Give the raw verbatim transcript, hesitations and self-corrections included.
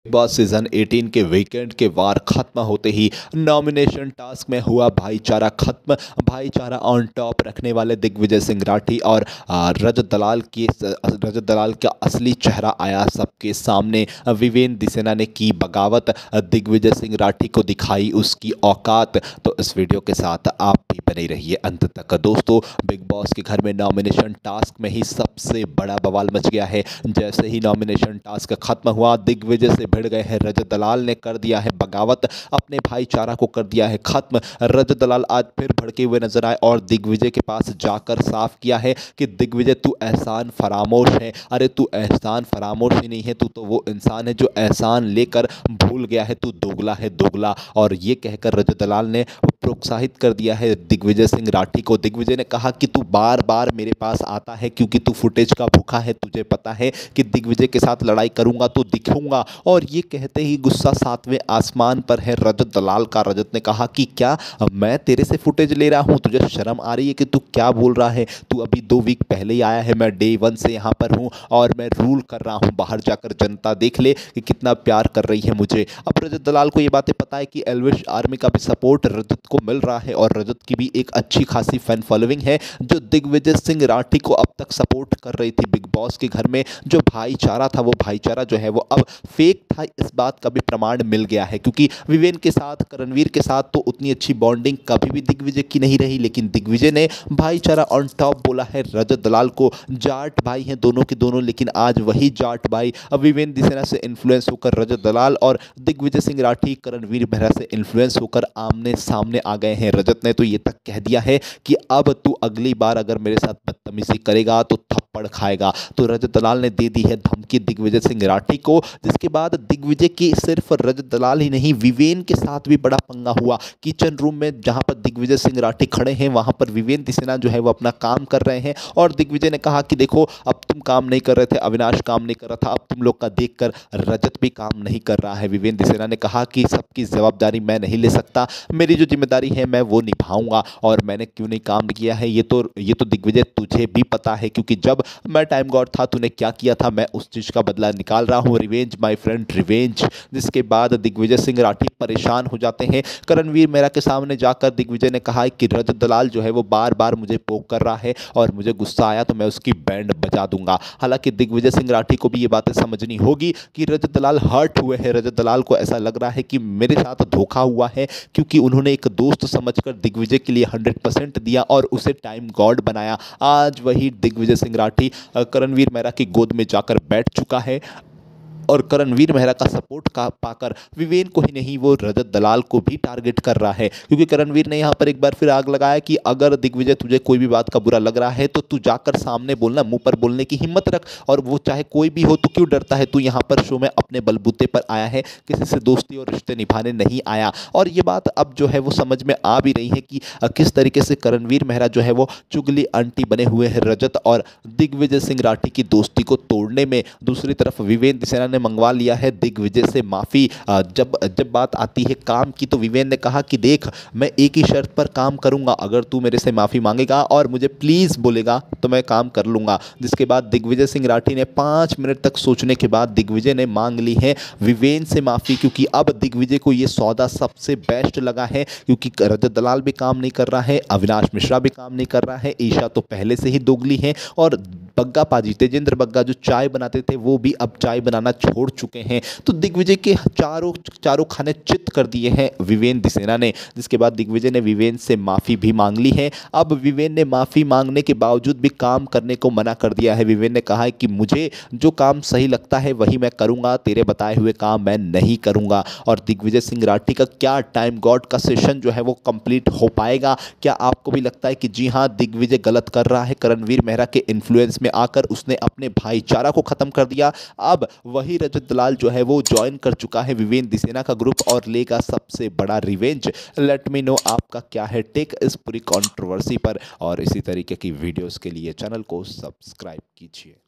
Boss season अठारह के weekend के वार खत्म होते ही नॉमिनेशन टास्क में हुआ भाईचारा खत्म। भाईचारा ऑन टॉप रखने वाले दिग्विजय सिंह राठी और आ, रजत दलाल की रजत दलाल का असली चेहरा आया सबके सामने। विवेन दिसेना ने की बगावत, दिग्विजय सिंह राठी को दिखाई उसकी औकात। तो इस वीडियो के साथ आप भी बने रहिए अंत तक। दोस्तों, बिग बॉस के घर में नॉमिनेशन टास्क में ही सबसे बड़ा बवाल मच गया है। जैसे ही नॉमिनेशन टास्क खत्म हुआ, दिग्विजय से भिड़ गए हैं रजत दलाल ने कर दिया है बगावत, अपने भाईचारा को कर दिया है खत्म। रजत दलाल आज फिर भड़के हुए नजर आए और दिग्विजय के पास जाकर साफ किया है कि दिग्विजय तू एहसान फरामोश है। अरे तू एहसान फरामोश ही नहीं है, तू तो वो इंसान है जो एहसान लेकर भूल गया है, तू दोगला है दोगला। और ये कहकर रजत दलाल ने प्रोत्साहित कर दिया है दिग्विजय सिंह राठी को। दिग्विजय ने कहा कि तू बार बार मेरे पास आता है क्योंकि तू फुटेज का भूखा है, तुझे पता है कि दिग्विजय के साथ लड़ाई करूंगा तो दिखूंगा। और ये कहते ही गुस्सा सातवें आसमान पर है रजत दलाल का। रजत ने कहा कि क्या मैं तेरे से फुटेज ले रहा हूं, तुझे शर्म आ रही है कि तू क्या बोल रहा है? तू अभी दो वीक पहले ही आया है, मैं डे वन से यहाँ पर हूँ और मैं रूल कर रहा हूँ। बाहर जाकर जनता देख ले कि कितना प्यार कर रही है मुझे। अब रजत दलाल को ये बातें पता है कि एल्विश आर्मी का भी सपोर्ट रजत को मिल रहा है और रजत की भी एक अच्छी खासी फैन फॉलोइंग है जो दिग्विजय सिंह राठी को अब तक सपोर्ट कर रही थी। बिग बॉस के घर में जो भाईचारा था वो भाईचारा जो है वो अब फेक था, इस बात का भी प्रमाण मिल गया है। क्योंकि विवेन के साथ, करणवीर के साथ तो उतनी अच्छी बॉन्डिंग कभी भी दिग्विजय की नहीं रही, लेकिन दिग्विजय ने भाईचारा ऑन टॉप बोला है रजत दलाल को। जाट भाई हैं दोनों के दोनों, लेकिन आज वही जाट भाई अब विवेन दिसेना से इन्फ्लुएंस होकर रजत दलाल और दिग्विजय सिंह राठी करणवीर बहरा से इन्फ्लुएंस होकर आमने सामने आ गए हैं। रजत ने तो ये तक कह दिया है कि अब तू अगली बार अगर मेरे साथ बदतमीजी करेगा तो थप्पड़ खाएगा। तो रजत दलाल ने दे दी है धमकी दिग्विजय सिंह राठी को, जिसके बाद दिग्विजय की सिर्फ रजत दलाल ही नहीं, विवेन के साथ भी बड़ा पंगा हुआ। किचन रूम में जहां पर दिग्विजय सिंह राठी खड़े हैं वहां पर विवेन दिसेना जो है वो अपना काम कर रहे हैं और दिग्विजय ने कहा कि देखो अब तुम काम नहीं कर रहे थे, अविनाश काम नहीं कर रहा था, अब तुम लोग का देखकर रजत भी काम नहीं कर रहा है। विवेन दिसेना ने कहा कि सबकी जवाबदारी मैं नहीं ले सकता, मेरी जो जिम्मेदारी है मैं वो निभाऊंगा। और मैंने क्यों नहीं काम किया है ये तो ये तो दिग्विजय तुझे भी पता है, क्योंकि जब मैं टाइम गॉड था तूने क्या किया था, मैं उस चीज का बदला निकाल रहा हूं। Revenge my friend revenge. जिसके बाद दिग्विजय सिंह राठी परेशान हो जाते हैं। करणवीर मेहरा के सामने जाकर दिग्विजय ने कहा कि रजत दलाल जो है वो बार बार मुझे पोक कर रहा है और मुझे गुस्सा आया तो मैं उसकी बैंड बजा दूंगा। हालांकि दिग्विजय सिंह राठी को भी ये बातें समझनी होगी कि रजत दलाल हर्ट हुए हैं। रजत दलाल को ऐसा लग रहा है कि मेरे साथ धोखा हुआ है, क्योंकि उन्होंने एक दोस्त समझकर दिग्विजय के लिए हंड्रेड परसेंट दिया और उसे टाइम गॉड बनाया। आज वही दिग्विजय सिंह राठी करणवीर मेहरा की गोद में जाकर बैठ चुका है और करणवीर मेहरा का सपोर्ट का पाकर विवेन को ही नहीं वो रजत दलाल को भी टारगेट कर रहा है। क्योंकि करणवीर ने यहाँ पर एक बार फिर आग लगाया कि अगर दिग्विजय तुझे कोई भी बात का बुरा लग रहा है तो तू जाकर सामने बोलना, मुंह पर बोलने की हिम्मत रख, और वो चाहे कोई भी हो तो क्यों डरता है? तू यहाँ पर शो में अपने बलबूते पर आया है, किसी से दोस्ती और रिश्ते निभाने नहीं आया। और ये बात अब जो है वो समझ में आ भी रही है कि किस तरीके से करणवीर मेहरा जो है वो चुगली आंटी बने हुए हैं रजत और दिग्विजय सिंह राठी की दोस्ती को तोड़ने में। दूसरी तरफ विवेन दिसेना ने मंगवा लिया है दिग्विजय से माफी। जब जब बात आती है काम की तो विवेन ने कहा कि देख मैं एक ही शर्त पर काम करूंगा, अगर तू मेरे से माफी मांगेगा और मुझे प्लीज बोलेगा तो मैं काम कर लूंगा। जिसके बाद दिग्विजय सिंह राठी ने पांच मिनट तक सोचने के बाद दिग्विजय ने मांग ली है विवेन से माफी, क्योंकि अब दिग्विजय को यह सौदा सबसे बेस्ट लगा है। क्योंकि रजत दलाल भी काम नहीं कर रहा है, अविनाश मिश्रा भी काम नहीं कर रहा है, ईशा तो पहले से ही दोगली है और बग्गा पाजी तेजेंद्र बग्गा जो चाय बनाते थे वो भी अब चाय बनाना छोड़ चुके हैं। तो दिग्विजय के चारों चारों खाने चित कर दिए हैं विवेन दिसेना ने। जिसके बाद दिग्विजय ने विवेन से माफी भी मांग ली है। अब विवेन ने माफी मांगने के बावजूद भी काम करने को मना कर दिया है। विवेन ने कहा है कि मुझे जो काम सही लगता है वही मैं करूंगा, तेरे बताए हुए काम मैं नहीं करूंगा। और दिग्विजय सिंह राठी का क्या टाइम गॉड का सेशन जो है वो कंप्लीट हो पाएगा? क्या आपको भी लगता है कि जी हाँ दिग्विजय गलत कर रहा है, करणवीर मेहरा के इन्फ्लुएंस में आकर उसने अपने भाईचारा को खत्म कर दिया? अब वही रजत दलाल जो है वो ज्वाइन कर चुका है विवेन दिसेना का ग्रुप और लेगा सबसे बड़ा रिवेंज। लेट मी नो आपका क्या है टेक इस पूरी कंट्रोवर्सी पर, और इसी तरीके की वीडियोस के लिए चैनल को सब्सक्राइब कीजिए।